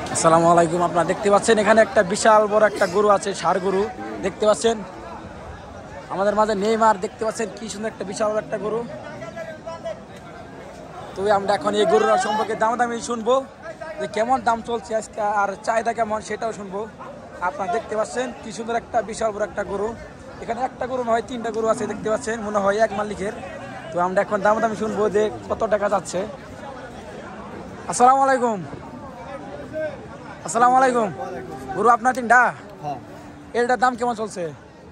আসসালামু আলাইকুম। আপনারা দেখতে পাচ্ছেন এখানে একটা বিশাল বড় একটা গরু আছে, ষাঁড় গরু দেখতে পাচ্ছেন। আমাদের মাঝে নেইমার দেখতে পাচ্ছেন, কি সুন্দর একটা বিশাল বড় একটা গরু। তবে আমরা এখন এই গরুর সম্পর্কে দামাদামি শুনবো, যে কেমন দাম চলছে আজকে আর চাহিদা কেমন সেটাও শুনবো। আপনারা দেখতে পাচ্ছেন কি সুন্দর একটা বিশাল বড় একটা গরু। এখানে একটা গরু নয়, তিনটা গরু আছে দেখতে পাচ্ছেন, মনে হয় এক মালিকের। তো আমরা এখন দামাদামি শুনবো যে কত টাকা যাচ্ছে। আসসালামু আলাইকুম। আসসালামু আলাইকুম। গরু আপনার তিনটা, এটার দাম কেমন চলছে?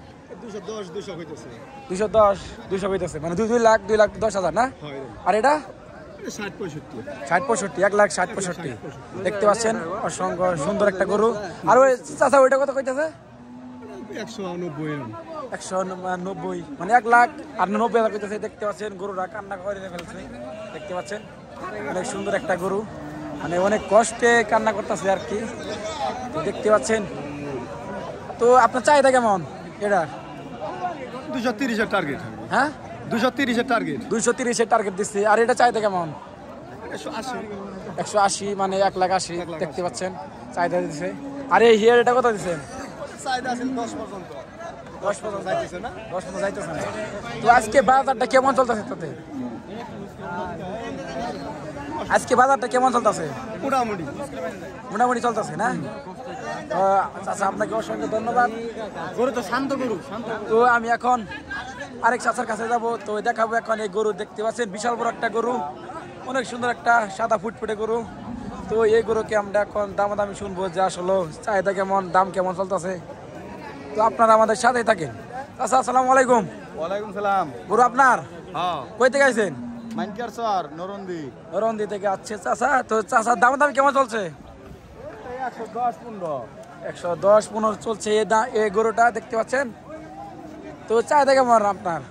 210 হইতেছে, মানে 2,10,000 না? আর এটা 60-65, 1,60,65 দেখতে পাচ্ছেন। অসংখ্য সুন্দর একটা গরু। আর ওই চাচা ওইটা কত কইতেছে? 190, মানে 1,90,000 কইতেছে। দেখতে পাচ্ছেন গরুরা কান্না করে ফেলছে, দেখতে পাচ্ছেন। অনেক সুন্দর একটা গরু, মানে অনেক কষ্টে কান্না করতেছে আর কি, দেখতে পাচ্ছেন। তো আপনার চাহিদা কেমন এটার? 230-এর টার্গেট। হ্যাঁ, 230-এর টার্গেট। 230-এর টার্গেট দিচ্ছে। আর এটা চাহিদা কেমন? 180, মানে 1,80,000 দেখতে পাচ্ছেন চাহিদা দিচ্ছে। আর এই হিয়ার এটা কত দিচ্ছেন? চাহিদা আছে 10 পর্যন্ত। 10 পর্যন্ত যাইতেছে না? 10 পর্যন্ত যাইতেছে না। তো আজকে বাজারটা কেমন চলতেছে তাতে? আজকে বাজারটা কেমন চলতেছে? মোটামুটি চলতেছে না? চাচা আপনাকে অসংখ্য ধন্যবাদ। গরু তো শান্ত গরু। তো আমি এখন আরেক চাচার কাছে যাব, তো দেখাবো এখন এই গরু। দেখতে পাচ্ছেন বিশাল বড় একটা গরু, অনেক সুন্দর একটা সাদা ফুটফুটে গরু। তো এই গরুকে আমরা এখন দামাদামি শুনবো যে আসলে চাহিদা কেমন, দাম কেমন চলতেছে। তো আপনারা আমাদের সাথেই থাকেন। চাচা আসসালামু আলাইকুম। ওয়ালাইকুম সালাম। গরু আপনার? হ্যাঁ। কই থেকে আইছেন? মানকার স্যার নরন্দি। নরন্দি থেকে। আচ্ছা চাচা, তো চাচার দাম কেমন চলছে? 110-15। 110-15 চলছে এই গরুটা, দেখতে পাচ্ছেন। তো চাহিদা কেমন আপনার?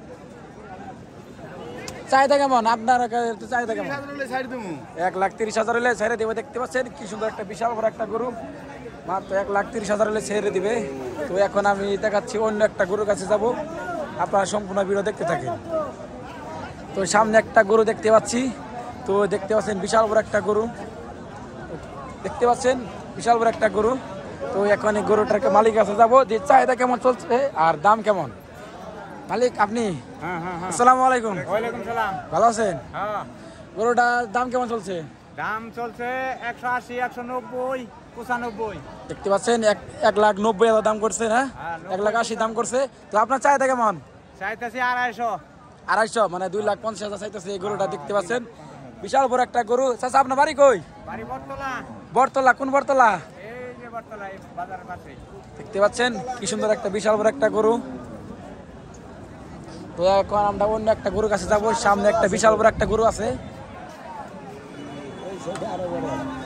চাহিদা কেমন আপনার? চাহিদা কেমন? 1,30,000 হলে ছেড়ে দেবে। দেখতে পাচ্ছেন কি সুন্দর একটা বিশাল বড় একটা গরু, মাত্র 1,30,000 হলে ছেড়ে দিবে। তো এখন আমি দেখাচ্ছি অন্য একটা গরুর কাছে যাব, আপনারা সম্পূর্ণ ভিডিও দেখতে থাকেন। তো সামনে একটা গরু দেখতে পাচ্ছি, তো দেখতে পাচ্ছেন বিশাল বড় একটা গরু, দেখতে পাচ্ছেন বিশাল বড় একটা গরু। তো এখন এই গরুটার মালিক কাছে যাবো, যে চাহিদা কেমন চলছে আর দাম কেমন। মালিক আপনি? আসসালামু আলাইকুম। ওয়ালাইকুম সালাম। ভালো আছেন? হ্যাঁ। গরুটার দাম কেমন চলছে? দাম চলছে 180, 190, 95। দেখতে পাচ্ছেন 1,90,000 দাম করছে না? 1,80,000 দাম করছে। তো আপনার চাহিদা কেমন? চাইতেছি 250। 250, মানে 2,50,000 চাইতেছে এই গরুটা। দেখতে পাচ্ছেন বিশাল বড় একটা গরু। চাচা আপনার বাড়ি কই? বাড়ি বটতলা। বটতলা? কোন বটতলা? এই যে বটতলা, এই বাজারের পাশে। দেখতে পাচ্ছেন কি সুন্দর একটা বিশাল বড় একটা গরু। তো এখন আমরা অন্য একটা গরুর কাছে যাবো, সামনে একটা বিশাল বড় একটা গরু আছে।